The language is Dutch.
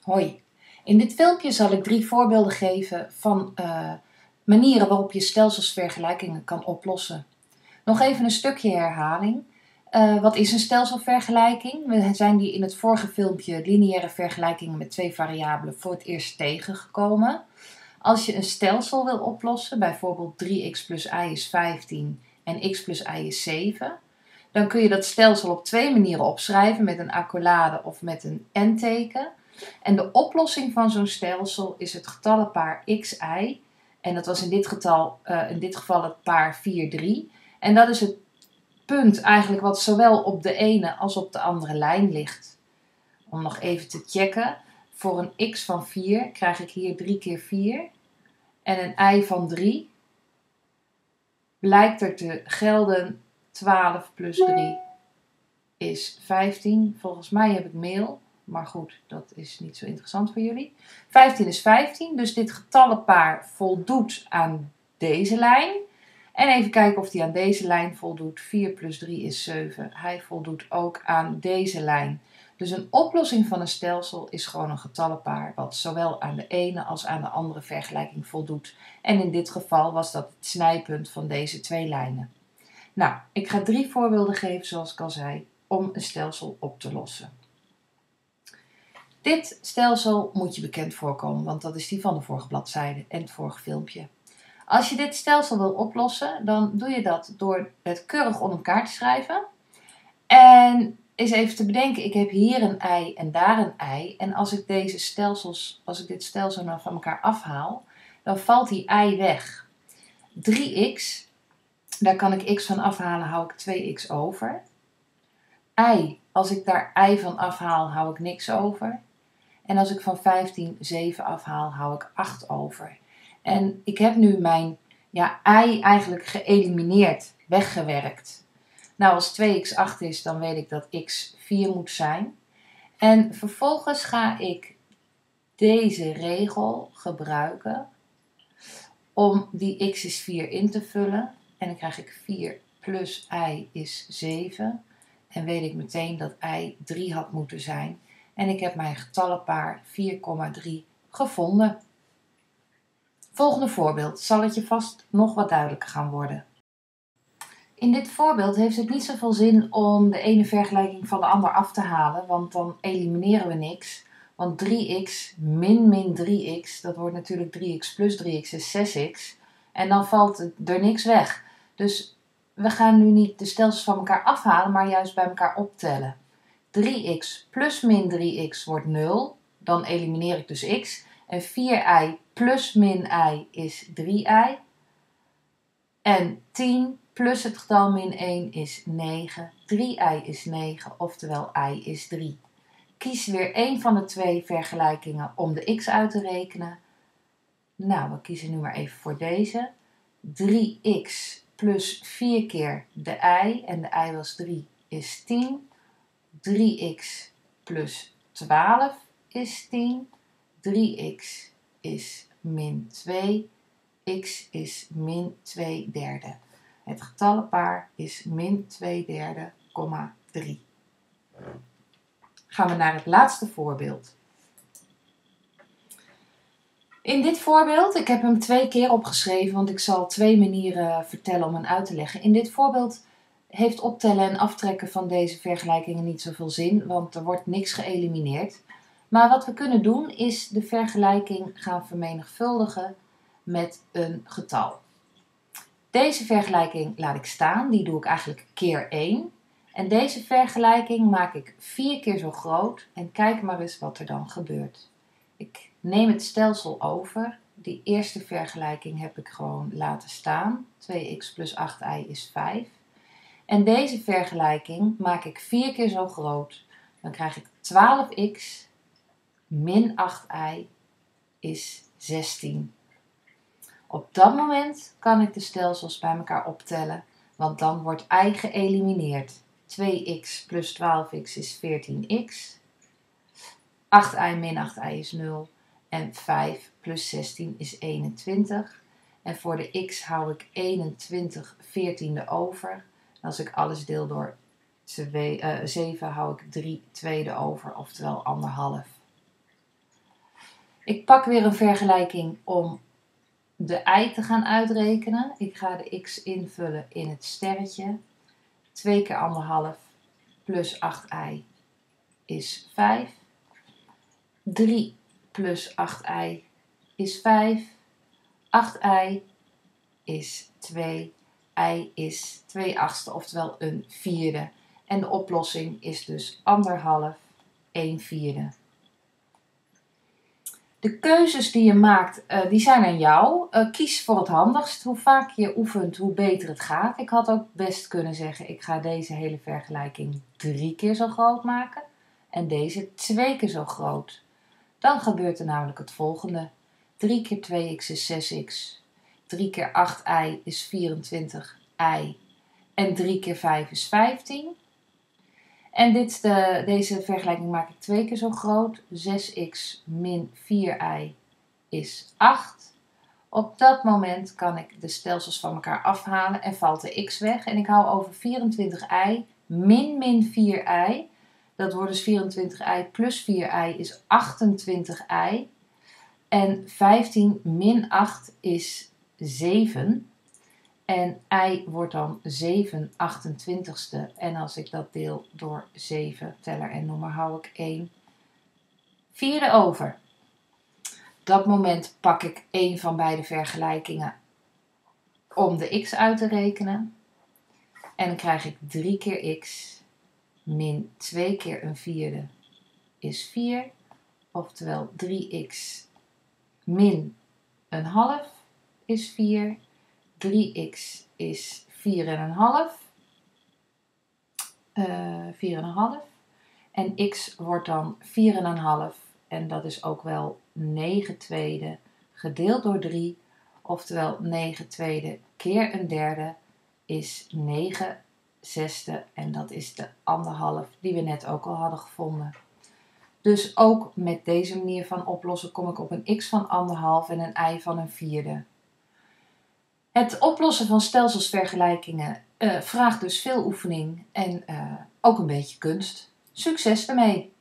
Hoi, in dit filmpje zal ik 3 voorbeelden geven van manieren waarop je stelselsvergelijkingen kan oplossen. Nog even een stukje herhaling. Wat is een stelselvergelijking? We zijn die in het vorige filmpje lineaire vergelijkingen met 2 variabelen voor het eerst tegengekomen. Als je een stelsel wil oplossen, bijvoorbeeld 3x plus y is 15 en x plus y is 7, dan kun je dat stelsel op 2 manieren opschrijven, met een accolade of met een n-teken. En de oplossing van zo'n stelsel is het getallenpaar xi. En dat was in dit geval het paar 4, 3. En dat is het punt eigenlijk wat zowel op de ene als op de andere lijn ligt. Om nog even te checken. Voor een x van 4 krijg ik hier 3 keer 4. En een y van 3 blijkt er te gelden 12 plus 3 is 15. Volgens mij heb ik mail. Maar goed, dat is niet zo interessant voor jullie. 15 is 15, dus dit getallenpaar voldoet aan deze lijn. En even kijken of die aan deze lijn voldoet. 4 plus 3 is 7. Hij voldoet ook aan deze lijn. Dus een oplossing van een stelsel is gewoon een getallenpaar wat zowel aan de ene als aan de andere vergelijking voldoet. En in dit geval was dat het snijpunt van deze 2 lijnen. Nou, ik ga 3 voorbeelden geven, zoals ik al zei, om een stelsel op te lossen. Dit stelsel moet je bekend voorkomen, want dat is die van de vorige bladzijde en het vorige filmpje. Als je dit stelsel wil oplossen, dan doe je dat door het keurig om elkaar te schrijven. En eens even te bedenken, ik heb hier een y en daar een y. En als ik dit stelsel nou van elkaar afhaal, dan valt die y weg. 3x, daar kan ik x van afhalen, hou ik 2x over. Y, als ik daar y van afhaal, hou ik niks over. En als ik van 15 7 afhaal, hou ik 8 over. En ik heb nu mijn y eigenlijk geëlimineerd, weggewerkt. Nou, als 2x 8 is, dan weet ik dat x 4 moet zijn. En vervolgens ga ik deze regel gebruiken om die x is 4 in te vullen. En dan krijg ik 4 plus y is 7. En weet ik meteen dat y 3 had moeten zijn. En ik heb mijn getallenpaar 4,3 gevonden. Volgende voorbeeld zal het je vast nog wat duidelijker gaan worden. In dit voorbeeld heeft het niet zoveel zin om de ene vergelijking van de ander af te halen, want dan elimineren we niks. Want 3x min 3x, dat wordt natuurlijk 3x plus 3x is 6x. En dan valt er niks weg. Dus we gaan nu niet de stelsels van elkaar afhalen, maar juist bij elkaar optellen. 3x plus min 3x wordt 0. Dan elimineer ik dus x. En 4y plus min y is 3y. En 10 plus het getal min 1 is 9. 3y is 9, oftewel y is 3. Kies weer één van de 2 vergelijkingen om de x uit te rekenen. Nou, we kiezen nu maar even voor deze. 3x plus 4 keer de y, en de y was 3, is 10. 3x plus 12 is 10. 3x is min 2. X is min 2/3. Het getallenpaar is min 2/3, 3. Gaan we naar het laatste voorbeeld. In dit voorbeeld, ik heb hem 2 keer opgeschreven, want ik zal 2 manieren vertellen om hem uit te leggen. In dit voorbeeld heeft optellen en aftrekken van deze vergelijkingen niet zoveel zin, want er wordt niks geëlimineerd. Maar wat we kunnen doen is de vergelijking gaan vermenigvuldigen met een getal. Deze vergelijking laat ik staan, die doe ik eigenlijk keer 1. En deze vergelijking maak ik 4 keer zo groot en kijk maar eens wat er dan gebeurt. Ik neem het stelsel over. Die eerste vergelijking heb ik gewoon laten staan. 2x plus 8y is 5. En deze vergelijking maak ik 4 keer zo groot. Dan krijg ik 12x min 8y is 16. Op dat moment kan ik de stelsels bij elkaar optellen, want dan wordt y geëlimineerd. 2x plus 12x is 14x. 8y min 8y is 0. En 5 plus 16 is 21. En voor de x hou ik 21 14e over. En als ik alles deel door 7 hou ik 3 tweede over, oftewel 1,5. Ik pak weer een vergelijking om de y te gaan uitrekenen. Ik ga de x invullen in het sterretje. 2 keer 1,5 plus 8y is 5. 3 plus 8y is 5. 8y is 2. Y is 2/8, oftewel een vierde. En de oplossing is dus 1,5, 1/4. De keuzes die je maakt, die zijn aan jou. Kies voor het handigst. Hoe vaak je oefent, hoe beter het gaat. Ik had ook best kunnen zeggen, ik ga deze hele vergelijking 3 keer zo groot maken. En deze 2 keer zo groot. Dan gebeurt er namelijk het volgende. 3 keer 2x is 6x. 3 keer 8y is 24y. En 3 keer 5 is 15. En deze vergelijking maak ik 2 keer zo groot. 6x min 4y is 8. Op dat moment kan ik de stelsels van elkaar afhalen en valt de x weg. En ik hou over 24y min 4y. Dat wordt dus 24y plus 4y is 28y. En 15 min 8 is 7. En y wordt dan 7/28ste. En als ik dat deel door 7, teller en noemer, hou ik 1/4 over. Op dat moment pak ik een van beide vergelijkingen om de x uit te rekenen. En dan krijg ik 3 keer x min 2 keer 1/4 is 4. Oftewel 3x min 1/2 is 4. 3x is 4,5. 4,5. En x wordt dan 4,5. En dat is ook wel 9/2 gedeeld door 3. Oftewel 9/2 keer 1/3 is 9/6. En dat is de 1,5 die we net ook al hadden gevonden. Dus ook met deze manier van oplossen kom ik op een x van 1,5 en een y van 1/4. Het oplossen van stelselsvergelijkingen vraagt dus veel oefening en ook een beetje kunst. Succes ermee!